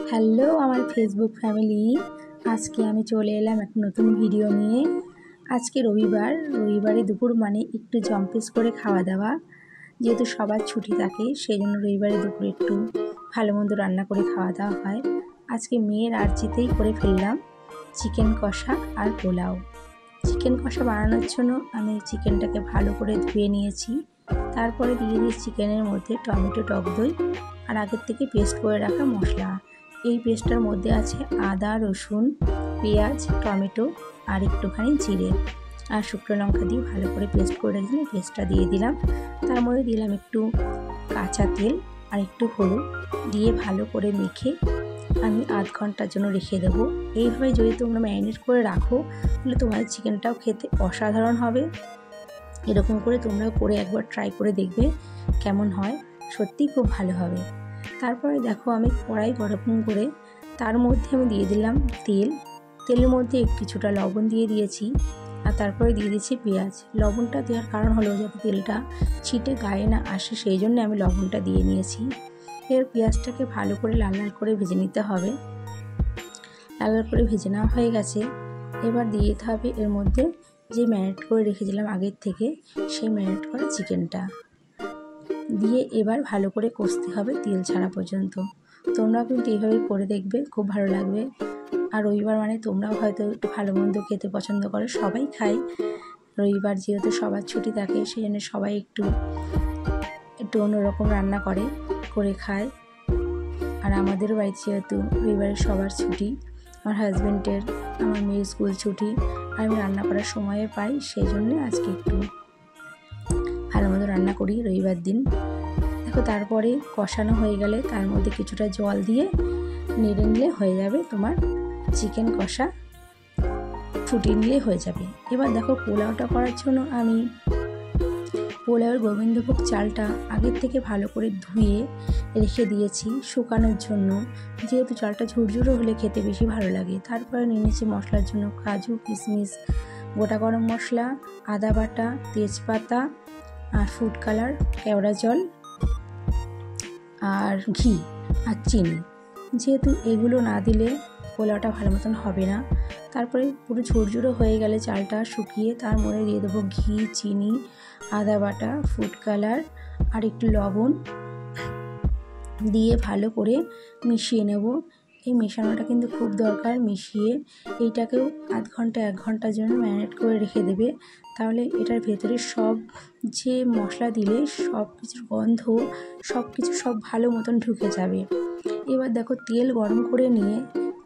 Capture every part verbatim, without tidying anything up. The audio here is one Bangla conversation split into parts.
হ্যালো আমার ফেসবুক ফ্যামিলি, আজকে আমি চলে এলাম একটা নতুন ভিডিও নিয়ে। আজকে রবিবার, রবিবারে দুপুর মানে একটু জম্পেস করে খাওয়া দাওয়া, যেহেতু সবার ছুটি থাকে সেই জন্য রবিবারে দুপুরে একটু ভালো মন্দ রান্না করে খাওয়া দাওয়া হয়। আজকে মেয়ের আর্জিতেই করে ফেললাম চিকেন কষা আর পোলাও। চিকেন কষা বানানোর জন্য আমি চিকেনটাকে ভালো করে ধুয়ে নিয়েছি, তারপরে দিয়ে দিয়েছি চিকেনের মধ্যে টমেটো, টক দই আর আগের থেকে পেস্ট করে রাখা মশলা। এই পেস্টটার মধ্যে আছে আদা, রসুন, পেঁয়াজ, টমেটো আর একটুখানি জিরে আর শুকনো লঙ্কা দিয়ে ভালো করে পেস্ট করে রেখেছিলাম। পেস্টটা দিয়ে দিলাম, তার মধ্যে দিলাম একটু কাঁচা তেল আর একটু হলুদ দিয়ে ভালো করে মেখে আমি আধ ঘন্টার জন্য রেখে দেবো। এইভাবে যদি তোমরা ম্যারিনেট করে রাখো তাহলে তোমাদের চিকেনটাও খেতে অসাধারণ হবে। এরকম করে তোমরাও করে একবার ট্রাই করে দেখবে কেমন হয়, সত্যিই খুব ভালো হবে। তারপরে দেখো আমি কড়াই গরম করে তার মধ্যে আমি দিয়ে দিলাম তেল। তেলের মধ্যে কিছুটা লবণ দিয়ে দিয়েছি আর তারপরে দিয়ে দিয়েছি পেঁয়াজ। লবণটা দেওয়ার কারণ হলো যাতে তেলটা ছিটে গায়ে না আসে, সেই জন্য আমি লবণটা দিয়ে নিয়েছি। এর পেঁয়াজটাকে ভালো করে লাল লাল করে ভেজে নিতে হবে। লাল লাল করে ভেজে নেওয়া হয়ে গেছে, এবার দিয়ে দিতে হবে এর মধ্যে যে ম্যারিনেট করে রেখেছিলাম আগের থেকে সেই ম্যারিনেট করা চিকেনটা দিয়ে এবার ভালো করে কষতে হবে তেল ছাড়া পর্যন্ত। তোমরাও কিন্তু এইভাবে করে দেখবে, খুব ভালো লাগবে। আর রবিবার মানে তোমরাও হয়তো একটু ভালো মন্দ খেতে পছন্দ করো, সবাই খায় রবিবার, যেহেতু সবার ছুটি থাকে সেই জন্য সবাই একটু একটু অন্যরকম রান্না করে করে খায়। আর আমাদেরও বাড়িতে যেহেতু রবিবারে সবার ছুটি, আমার হাজব্যান্ডের, আমার মেয়ের স্কুল ছুটি, আর আমি রান্না করার সময় পাই, সেই জন্য আজকে একটু ভালো মতো রান্না করি রবিবার দিন। দেখো তারপরে কষানো হয়ে গেলে তার মধ্যে কিছুটা জল দিয়ে নেড়ে নিলে হয়ে যাবে তোমার চিকেন কষা, ফুটিয়ে নিলে হয়ে যাবে। এবার দেখো পোলাওটা করার জন্য আমি পোলাওয়ের গোবিন্দভোগ চালটা আগের থেকে ভালো করে ধুয়ে রেখে দিয়েছি শুকানোর জন্য, যেহেতু চালটা ঝুরঝুরো হলে খেতে বেশি ভালো লাগে। তারপরে নিয়ে নিয়েছি মশলার জন্য কাজু, কিশমিশ, গোটা গরম মশলা, আদা বাটা, তেজপাতা আর ফুড কালার, কেওড়া জল আর ঘি আর চিনি। যেহেতু এগুলো না দিলে পোলাওটা ভালো মতন হবে না। তারপরে পুরো ঝুরঝুরো হয়ে গেলে চালটা শুকিয়ে তার মধ্যে দিয়ে দেবো ঘি, চিনি, আদা বাটা, ফুড কালার আর একটু লবণ দিয়ে ভালো করে মিশিয়ে নেব। এই মেশানোটা কিন্তু খুব দরকার। মিশিয়ে এইটাকেও আধ ঘন্টা এক ঘন্টার জন্য ম্যারিনেট করে রেখে দেবে, তাহলে এটার ভেতরে সব যে মশলা দিলে সব কিছুর গন্ধ সব কিছু সব ভালো মতন ঢুকে যাবে। এবার দেখো তেল গরম করে নিয়ে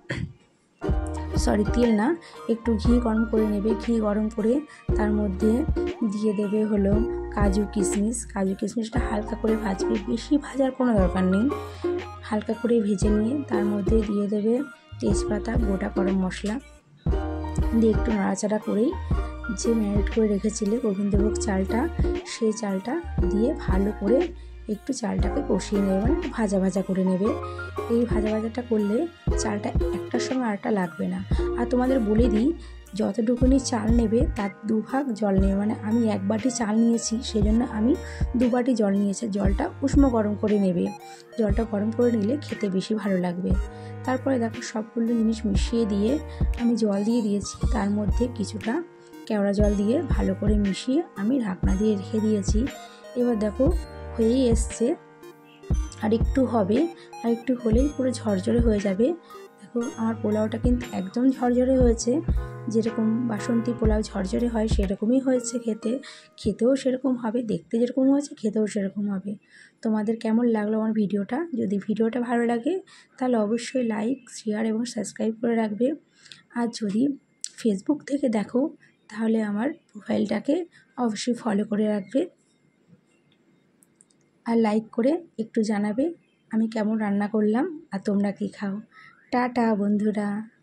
সরি তেল না একটু ঘি গরম করে নেবে। ঘি গরম করে তার মধ্যে দিয়ে দেবে হলো কাজু, কিশমিশ। কাজু কিশমিশটা হালকা করে ভাজবে, বেশি ভাজার কোনো দরকার নেই। হালকা করে ভেজে নিয়ে তার মধ্যে দিয়ে দেবে তেজপাতা, গোটা গরম মশলা দিয়ে একটু নাড়াচাড়া করেই যে ম্যারিনেট করে রেখেছিলে গোবিন্দভোগ চালটা, সেই চালটা দিয়ে ভালো করে একটু চালটাকে কষিয়ে নেবে, মানে ভাজা ভাজা করে নেবে। এই ভাজা ভাজাটা করলে চালটা একটার সঙ্গে আরেকটা লাগবে না। আর তোমাদের বলে দিই, যতটুকুনি চাল নেবে তার দুভাগ জল নেবে, মানে আমি এক বাটি চাল নিয়েছি সেই জন্য আমি দু বাটি জল নিয়েছি। জলটা উষ্ণ গরম করে নেবে, জলটা গরম করে নিলে খেতে বেশি ভালো লাগবে। তারপরে দেখো সবগুলো জিনিস মিশিয়ে দিয়ে আমি জল দিয়ে দিয়েছি, তার মধ্যে কিছুটা কেওড়া জল দিয়ে ভালো করে মিশিয়ে আমি ঢাকনা দিয়ে রেখে দিয়েছি। এবার দেখো হয়েই এসছে, আর একটু হবে, আর একটু হলেই পুরো ঝরঝরে হয়ে যাবে। দেখো আমার পোলাওটা কিন্তু একদম ঝরঝরে হয়েছে, যেরকম বাসন্তী পোলাও ঝরঝরে হয় সেরকমই হয়েছে। খেতে খেতেও সেরকম হবে, দেখতে যেরকম হয়েছে খেতেও সেরকম হবে। তোমাদের কেমন লাগলো আমার ভিডিওটা? যদি ভিডিওটা ভালো লাগে তাহলে অবশ্যই লাইক, শেয়ার এবং সাবস্ক্রাইব করে রাখবে। আর যদি ফেসবুক থেকে দেখো তাহলে আমার প্রোফাইলটাকে অবশ্যই ফলো করে রাখবে আর লাইক করে একটু জানাবে আমি কেমন রান্না করলাম আর তোমরা কী খাও। টাটা বন্ধুরা।